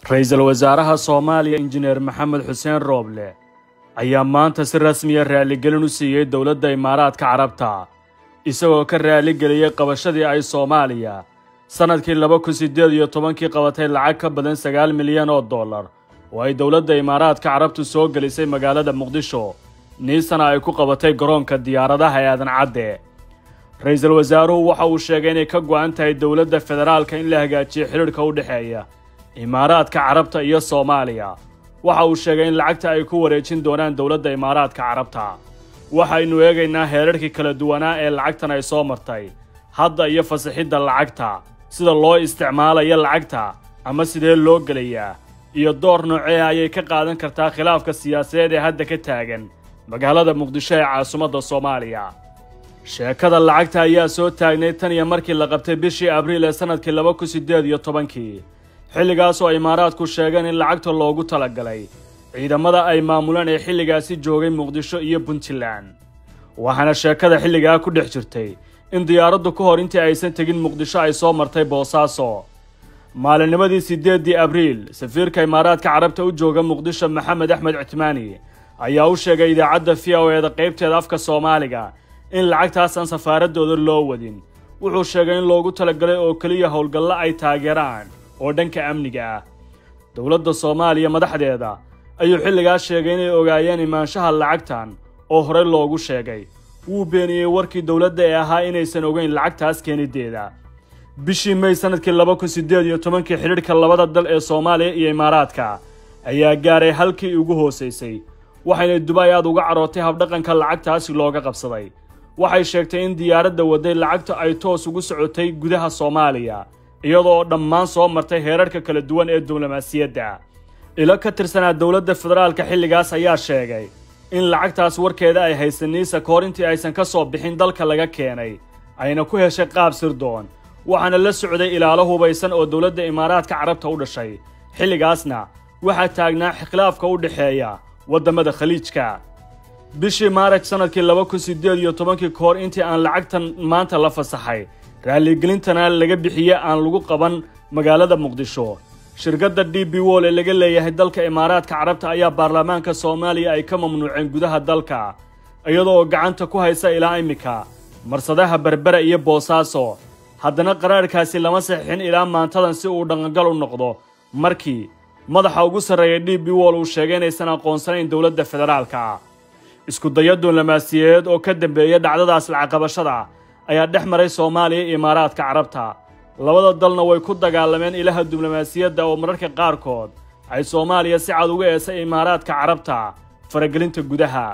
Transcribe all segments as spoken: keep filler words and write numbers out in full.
ra'iisul wasaaraha Soomaaliya Injineer Maxamed Xuseen Rooble ayaa maanta si rasmi ah raaligelin u siiyay dowladda Imaaraadka Carabta isagoo ka raaligeliyay qabashadii ay Soomaaliya sanadkii laba kun siddeed iyo toban-kii qabatay lacag ka badan sagaal milyan oo dollar oo ay dowladda Imaaraadka Carabtu soo gelisay magaalada Muqdisho niisana ay ku qabatay garoonka diyaaradaha ee Aadan Cadde. ra'iisul wasaaruhu waxa uu sheegay inay ka go'an tahay dowladda federaalka in la hagaajiyo xiriirka u dhaxeeya Imaaraadka Carabta iyo Soomaaliya. waxa uu sheegay in lacagta ay ku wareejin doonaan dowladda Imaaraadka Carabta. waxaynu eegaynaa heerarkii kala duwanaa ee lacagtan ay soo martay hadda iyo fasaxidda lacagta, sida loo isticmaalayo lacagta ama sidee loo gelayaa, iyo door noocee ayay ka qaadan kartaa khilaafka siyaasadeed ee hadda ka taagan magaalada Muqdisho ee caasimadda Soomaaliya. sheekada lacagta ayaa soo taagnay tan iyo markii la qabtay bishii Abriil ee sanadkii laba kun siddeed iyo toban-kii, xilligaas oo Imaaraadku sheegeen in lacagta loogu talagalay ciidamada ay maamulaan ee xilligaasi joogay Muqdisho iyo Puntland. waxaana sheekada xilligaa ku dhex jirtay in diyaaraddu ka hor intii aysan tegin Muqdisho ay soo martay Boosaaso. maalinnimadii siddeedii Abriil, safiirka Imaaraadka Carabta u jooga Muqdisho Maxamed Axmed Cutmaani ayaa u sheegay idaacadda V O A da qaybteeda afka Soomaaliga in lacagtaas aan safaaradooda loo wadin. wuxuu sheegay in loogu talagalay oo kaliya howlgalla ay taageeraan oo dhanka amniga ah. dowladda Soomaaliya madaxdeeda ayuu xilligaas sheegay inay ogaayeen imaanshaha lacagtan oo hore loogu sheegay. wuu beeniyey warkii dowladda ee ahaa inaysan ogeyn lacagtaas keenideeda. bishii May sanadkii laba kun siddeed iyo toban-kii xiriirka labada dal ee Soomaaliya iyo Imaaraadka ayaa gaaray halkii ugu hooseysay, waxayna Dubai aad uga carootay habdhaqanka lacagtaasi looga qabsaday. waxay sheegtay in diyaaradda waday lacagta ay toos ugu socotay gudaha Soomaaliya iyadoo dhammaan soo martay heerarka kala duwan ee diblomaasiyadda. ilo ka tirsanaa dowladda federaalka xilligaas ayaa sheegay in lacagtaas warkeeda ay haysanaysa ka hor intii aysan ka soo bixin dalka laga keenay ayna ku heshay qaab sirdoon, waxaana la socday ilaalo hubaysan oo dowladda Imaaraadka Carabta u dhashay. xilligaasna waxaa taagnaa khilaafka u dhaxeeya wadamada Khaliijka. bishii Maarch sanadkii laba kun siddeed iyo toban-kii ka hor intii aan lacagtan maanta la fasaxay raaligelintana laga bixiyay aan lagu qaban magaalada Muqdisho, shirkadda D B World ee laga leeyahay dalka Imaaraadka Carabta ayaa baarlamaanka Soomaaliya ay ka mamnuuceen gudaha dalka iyadoo gacanta ku haysa ilaa imika marsadaha Berbera iyo Boosaaso. haddana qaraarkaasi lama saxiixin ilaa maantadan si uu dhaqangal u noqdo, markii madaxa ugu sarreeya D B World uu sheegay inaysan aqoonsanayn dowladda federaalka. isku daya diblomaasiyadeed oo ka dambeeya dhacdadaas lacag qabashada ayaa dhex maray Soomaaliya iyo Imaaraadka Carabta. labada dalna way ku dagaalameen ilaha diblomaasiyadda oo mararka qaarkood ay Soomaaliya si cad uga eesay Imaaraadka Carabta faragelinta gudaha.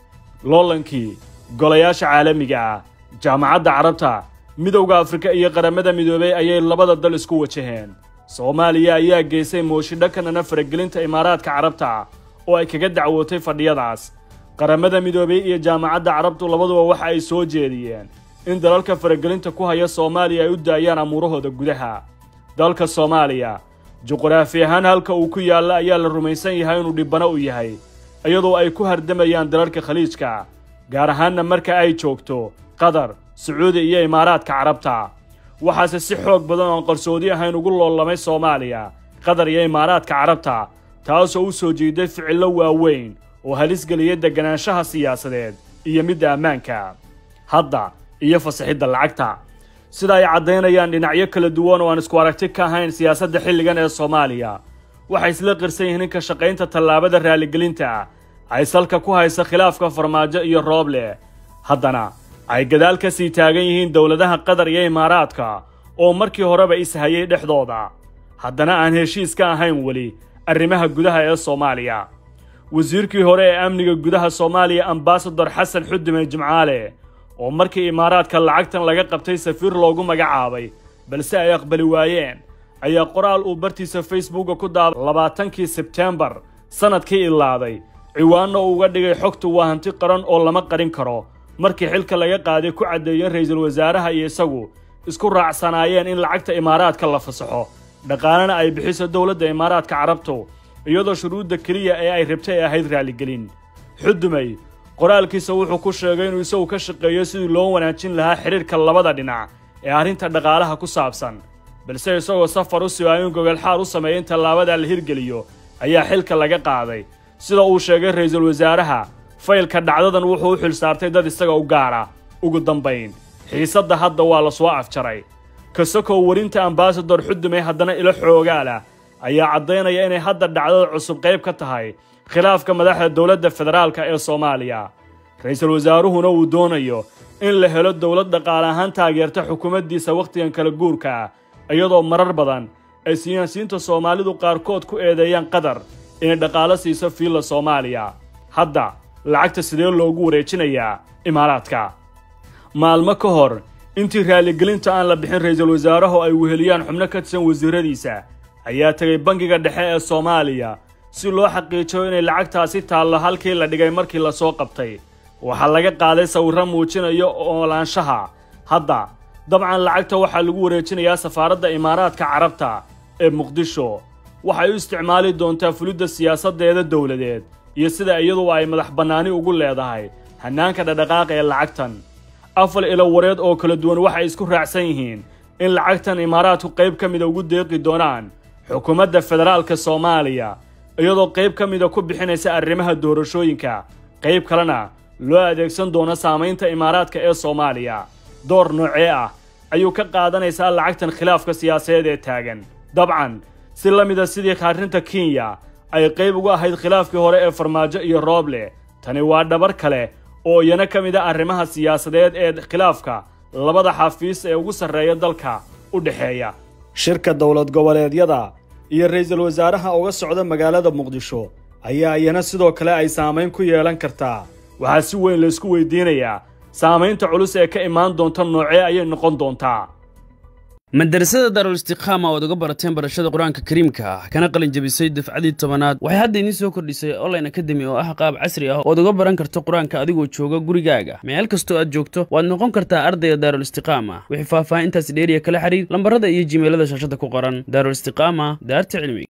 loolankii golayaasha caalamiga ah, jaamacadda Carabta, midowga Afrika iyo qaramada midoobay ayay labada dal isku wajaheen. Soomaaliya ayaa geysay mooshin dhanka faragelinta Imaaraadka Carabta oo ay kaga dacwootay fadhiyadaas. qaramada midoobay iyo jaamacadda Carabtu labaduba waxa ay soo jeediyeen in dalalka faragelinta ku haya Soomaaliya ay u daayaan amuurahooda gudaha. dalka Soomaaliya juqraafi ahaan halka uu ku yaala ayaa la rumaysan yahay inuu dhibano u yahay, iyadoo ay ku hardamayaan dalalka Khaliijka, gaar ahaanna marka ay joogto Qatar, Sacuudi iyo Imaaraadka Carabta. waxaase si xoog badan oo qarsoodi ahayn ugu loolamay Soomaaliya, Qatar iyo Imaaraadka Carabta, taasoo u soo jeeday ficillo waaweyn oo halis geliyay deganaanshaha siyaasadeed iyo midda ammaanka. hadda iyo fasaxidda lacagta sida ay cadeynayaan dhinacyo kala duwan oo aan isku aragti ka ahayn siyaasadda xilligan ee Soomaaliya, waxay isla qirsan yihiin in ka shaqaynta tallaabada raaligelinta ay salka ku haysa khilaafka Farmaajo iyo Rooble. haddana ay gadaal ka sii taagan yihiin dowladaha Qatar iyo Imaaraadka oo markii horeba is hayay dhexdooda, haddana aan heshiis ka ahayn weli arrimaha gudaha ee Soomaaliya. wasiirkii hore ee amniga gudaha Soomaaliya Ambassador Xasan Xudume Jimcaale oo markii Imaaraadka lacagtan laga qabtay safiir loogu magacaabay balse ay aqbali waayeen ayaa qoraal uu bartiisa Facebook ku daabacay labaatankii Sebtembar sanadkii ilaaday ciwaanna uga dhigay xogtu waa hanti qaran oo lama qarin karo. markii xilka laga qaaday ku cadeeyeen ra'iisul wasaaraha iyo isagu isku raacsanaayeen in lacagta Imaaraadka la fasaxo, dhaqaalana ay bixiso dowladda Imaaraadka Carabta iyadoo shuruudda kaliya ee ay rabtay ahayd raaligelin. Xudume qoraalkiisa wuxuu ku sheegay inuu isagu ka shaqeeyo sidii loo wanaajin lahaa xiriirka labada dhinac ee arrinta dhaqaalaha ku saabsan, balse isagoo safar u sugaay in gogol xaar u sameeyo in tallaabada la hirgeliyo ayaa xilka laga qaaday sida uu sheegay ra'iisul wasaaraha faylka dhacdadan wuxuu u xil saartay dad isaga u gaara ugu dambayn xiisadda hadda waa la soo afjaray kasakoo warinta ambassador xudumay haddana ilo xoogaala ayaa caddaynaya inay hadda dhacdada cusub qayb ka tahay khilaafka madaxda dowladda federaalka ee Soomaaliya ra'iisul wasaaruhuna uu doonayo in la helo dowlad dhaqaale ahaan taageerta xukuumaddiisa waqtigan kala guurka iyadoo marar badan ay siyaasiyiinta Soomaalidu qaarkood ku eedeeyaan qadar inay dhaqaale siiso fiilla Soomaaliya hadda lacagta sidee loogu wareejinayaa imaaraadka maalmo ka hor intii raaligelinta aan la bixin ra'iisul wasaaraha ay weheliyaan xubno ka tirsan wasiiradiisa ayaa tagay bangiga dhexe ee Soomaaliya si loo xaqiijiyo inay lacagtaasi taalo halkii la dhigay markii la soo qabtay waxa laga qaaday sawirro muujinaya oolaanshaha hadda dabcan lacagta waxa lagu wareejinayaa safaaradda imaaraadka carabta ee Muqdisho waxay u isticmaali doontaa fulidda siyaasadeeda dawladeed iyo sida iyadu ay madax banaani ugu leedahay hanaanka dhaqdhaqaaqa ee lacagtan afal ila wareed oo kala duwan waxay isku raacsan yihiin in lacagtan imaaraadku qayb ka mid ugu deeqi doonaan xukuumadda federaalka Soomaaliya iyadoo qayb ka mid ku bixinaysa arrimaha doorashooyinka qayb kalena loo adeegsan doono saamaynta imaaraadka ee Soomaaliya door noocee ah ayuu ka qaadanaysaa lacagtan khilaafka siyaasadeed ee taagan dabcan si la mid ah sidii khaarinta Kenya ay qayb uga ahayd khilaafkii hore ee Farmaajo iyo Rooble tani waa dhabar kale oo iyana ka mid ah arrimaha siyaasadeed ee khilaafka labada xafiis ee ugu sarreeya dalka u dhaxeeya shirka dawlad goboleedyada iyo ra'iisul wasaaraha uga socda magaalada Muqdisho ayaa iyana sidoo kale ay saameyn ku yeelan kartaa waxa si weyn la isku weydiinayaa saameynta culus ee ka imaan doonta noocee ay noqon doontaa madrasada Darul Istiqama oo uga barateen barashada Quraanka Kariimka ah kana qalin jabisay dafcadii tobanaad waxay hadda inii soo kordhisay online academy oo ah qaab casri ah oo uga baran karto Quraanka adigoo jooga gurigaaga meel kasto aad joogto waad noqon kartaa ardayda Darul Istiqama wixii faahfaahintaas dheeriya kala xiriir lambarada iyo gmailada shaashada ku qoran Darul Istiqama daarta cilmiga